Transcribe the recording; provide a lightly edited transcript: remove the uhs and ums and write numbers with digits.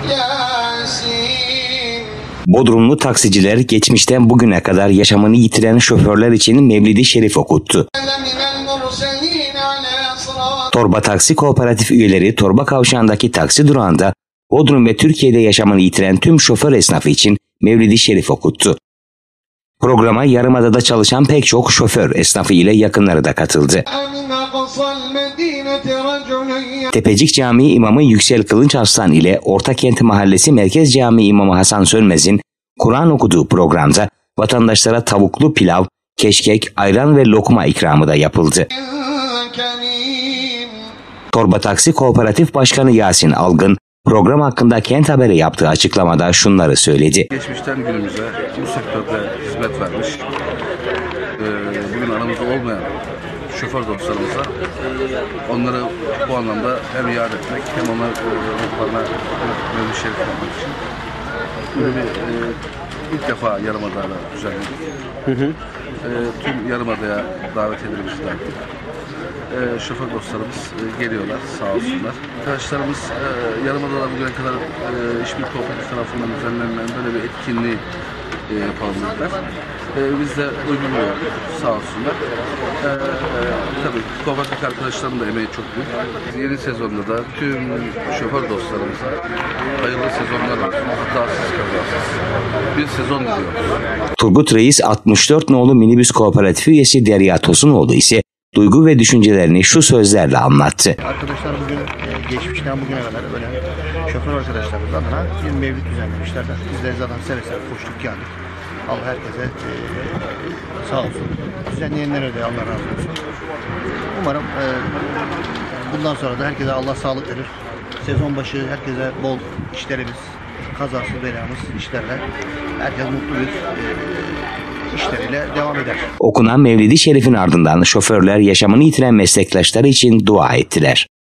Bodrumlu taksiciler geçmişten bugüne kadar yaşamını yitiren şoförler için Mevlid-i Şerif okuttu. Torba Taksi Kooperatif üyeleri Torba Kavşağı'ndaki taksi durağında Bodrum ve Türkiye'de yaşamını yitiren tüm şoför esnafı için Mevlid-i Şerif okuttu. Programa Yarımada'da çalışan pek çok şoför esnafı ile yakınları da katıldı. Tepecik Camii İmamı Yüksel Kılınç Arslan ile Ortakent Mahallesi Merkez Camii İmamı Hasan Sönmez'in Kur'an okuduğu programda vatandaşlara tavuklu pilav, keşkek, ayran ve lokma ikramı da yapıldı. Torba Taksi Kooperatif Başkanı Yasin Algın, program hakkında Kent Haber'e yaptığı açıklamada şunları söyledi. Geçmişten günümüze bu sektörde hizmet vermiş, bugün aramızda olmayan şoför dostlarımıza onları bu anlamda hem yad etmek hem onların ruhlarına Mevlid-i Şerif yapmak için böyle ilk defa Yarımada'da düzenledik. Tüm Yarımada'ya davet edilmişler. Şoför dostlarımız geliyorlar, sağ olsunlar. Arkadaşlarımız Yarımada'da bugüne kadar hiçbir kooperatif tarafından düzenlenen böyle bir etkinliği yapalım dediler. Biz de uyguluyoruz, sağ olsunlar. Tabii kooperatif arkadaşlarımın da emeği çok büyük. Yeni sezonda da tüm şoför dostlarımıza hayırlı sezonlar olsun, hatasız kazasız bir sezon diliyoruz. Turgut Reis 64 nolu minibüs kooperatifi üyesi Derya Tosunoğlu ise duygu ve düşüncelerini şu sözlerle anlattı. Arkadaşlar bugün geçmişten bugüne kadar böyle şoför arkadaşlarımız adına bir mevlid düzenlemişler. Biz de zaten seve seve koştuk geldik. Allah herkese sağ olsun. Düzenleyenlere de Allah razı olsun. Umarım bundan sonra da herkese Allah sağlık verir. Sezon başı herkese bol işlerimiz, kazası belamız işlerle herkes mutlu bir işleriyle devam eder. Okunan Mevlid-i Şerif'in ardından şoförler yaşamını yitiren meslektaşları için dua ettiler.